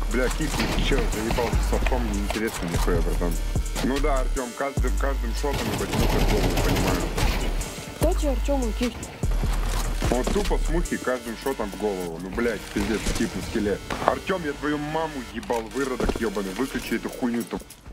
Бля, кикни, чел, заебался софтом, неинтересно нихуя, братан. Ну да, Артем, каждым шотом ебать муха в голову, понимаю. Дайте Артему кик. Вот тупо с мухи каждым шотом в голову. Ну, блядь, пиздец, тип на скеле. Артем, я твою маму ебал, выродок ебаный. Выключи эту хуйню-то.